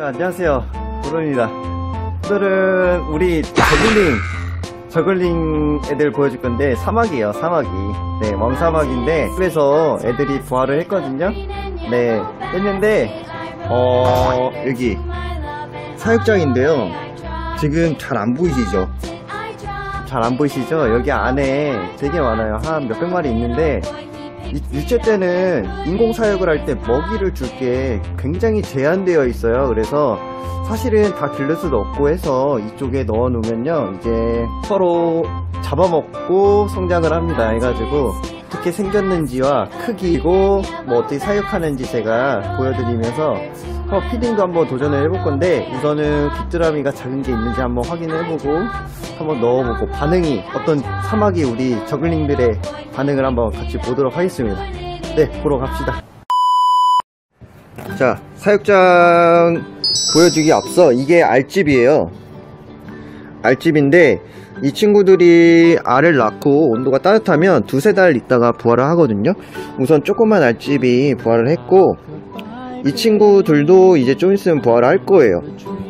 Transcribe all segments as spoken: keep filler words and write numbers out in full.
안녕하세요, 도론입니다. 오늘은 우리 저글링 저글링 애들 보여줄 건데 사막이에요. 사막이 네 왕사막인데 그래서 애들이 부활을 했거든요. 네 했는데 어 여기 사육장인데요. 지금 잘 안 보이시죠? 잘 안 보이시죠? 여기 안에 되게 많아요. 한 몇백 마리 있는데 이 유체 때는 인공 사육을 할 때 먹이를 줄 게 굉장히 제한되어 있어요. 그래서 사실은 다 길를 수도 없고 해서 이쪽에 넣어 놓으면요 이제 서로 잡아먹고 성장을 합니다. 해가지고 어떻게 생겼는지와 크기고 뭐 어떻게 사육하는지 제가 보여드리면서 어, 피딩도 한번 도전을 해볼 건데 우선은 귀뚜라미가 작은 게 있는지 한번 확인해보고 한번 넣어보고 반응이 어떤 사막이 우리 저글링들의 반응을 한번 같이 보도록 하겠습니다. 네, 보러 갑시다. 자, 사육장 보여주기 앞서 이게 알집이에요. 알집인데 이 친구들이 알을 낳고 온도가 따뜻하면 두세 달 있다가 부활을 하거든요. 우선 조그만 알집이 부활을 했고 이 친구들도 이제 좀 있으면 부활을 할 거예요.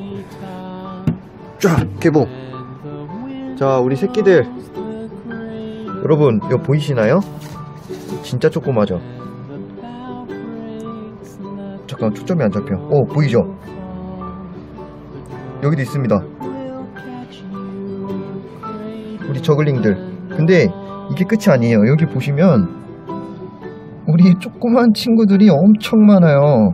쫙 개봉. 자, 우리 새끼들 여러분 이거 보이시나요? 진짜 조그마죠? 잠깐 초점이 안 잡혀. 어, 보이죠? 여기도 있습니다. 우리 저글링들. 근데 이게 끝이 아니에요. 여기 보시면 우리 조그만 친구들이 엄청 많아요.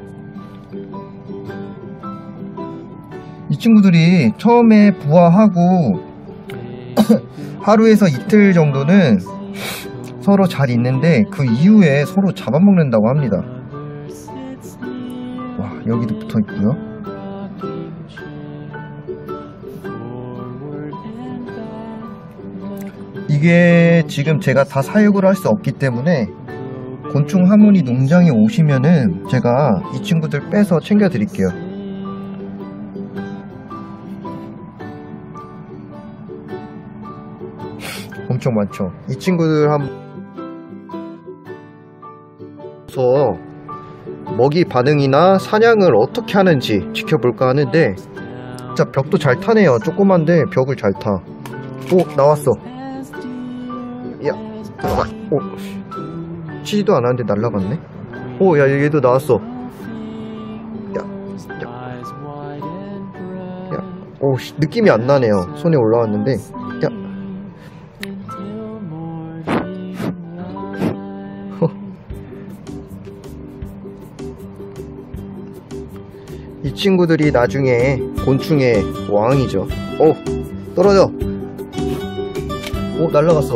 이 친구들이 처음에 부화하고 하루에서 이틀 정도는 서로 잘 있는데 그 이후에 서로 잡아먹는다고 합니다. 와, 여기도 붙어 있고요. 이게 지금 제가 다 사육을 할 수 없기 때문에 곤충 하모니 농장에 오시면은 제가 이 친구들 빼서 챙겨 드릴게요. 엄청 많죠. 이 친구들 한번 서 먹이 반응이나 사냥을 어떻게 하는지 지켜볼까 하는데 진짜 벽도 잘 타네요. 조그만데 벽을 잘 타. 오, 나왔어. 야, 들어가. 오, 치지도 않았는데 날라갔네. 오, 야, 얘도 나왔어. 야, 야, 야. 오, 느낌이 안 나네요. 손에 올라왔는데. 야. 이 친구들이 나중에 곤충의 왕이죠. 오, 떨어져. 오, 날라갔어.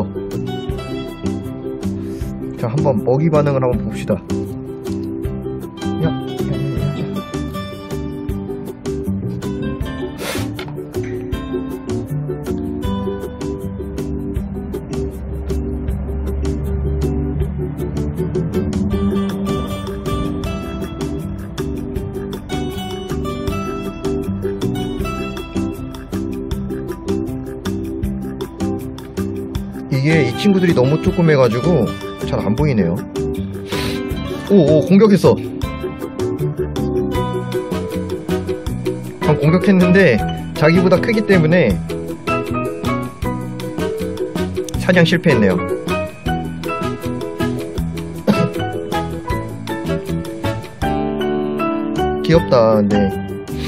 자, 한번 먹이 반응을 한번 봅시다. 야, 야, 야, 야. 이게 이 친구들이 너무 조그매가지고 잘 안 보이네요. 오오, 공격했어. 방 공격했는데 자기보다 크기 때문에 사냥 실패했네요. 귀엽다. 네.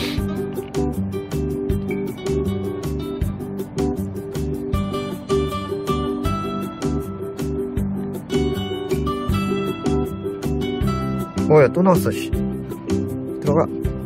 어야, 또 나왔어. 씨. 들어가.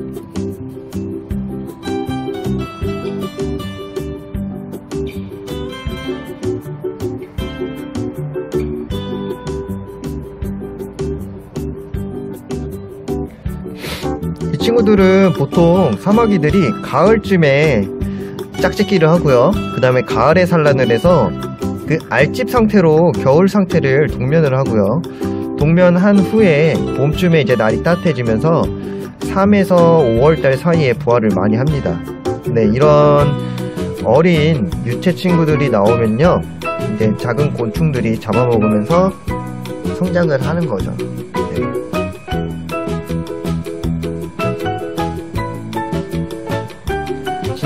이 친구들은 보통 사마귀들이 가을쯤에 짝짓기를 하고요. 그 다음에 가을에 산란을 해서 그 알집 상태로 겨울 상태를 동면을 하고요. 동면한 후에 봄쯤에 이제 날이 따뜻해지면서 삼에서 오월달 사이에 부화를 많이 합니다. 네, 이런 어린 유체 친구들이 나오면요 이제 작은 곤충들이 잡아먹으면서 성장을 하는 거죠. 네.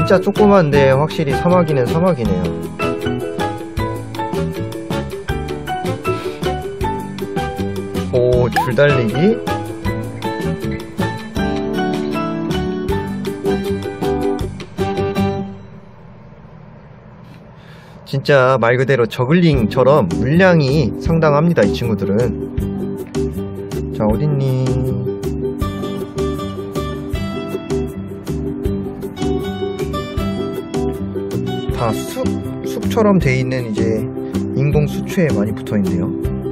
진짜 조그만데 확실히 사마귀는 사마귀네요. 오, 줄달리기. 진짜 말 그대로 저글링처럼 물량이 상당합니다, 이 친구들은. 자, 어딨니? 다 숲, 숲처럼 돼 있는 이제 인공 수초에 많이 붙어 있네요.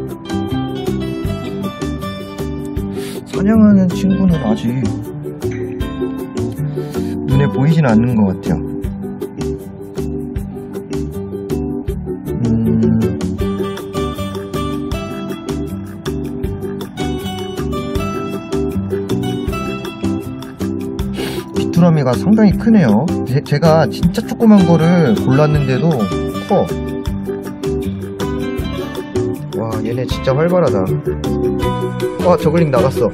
사냥하는 친구는 아직 눈에 보이진 않는 것 같아요. 음... 귀뚜라미가 상당히 크네요. 제, 제가 진짜 조그만 거를 골랐는데도 커. 와, 얘네 진짜 활발하다. 아, 저글링 나갔어.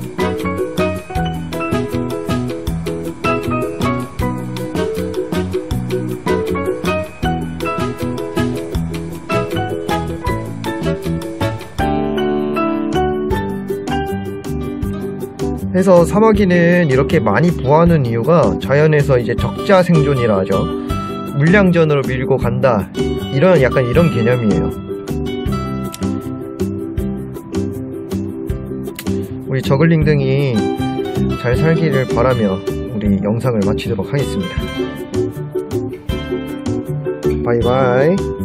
해서 사마귀는 이렇게 많이 부하는 이유가 자연에서 이제 적자 생존이라 하죠. 물량전으로 밀고 간다, 이런 약간 이런 개념이에요. 우리 저글링 등이 잘 살기를 바라며 우리 영상을 마치도록 하겠습니다. 바이바이.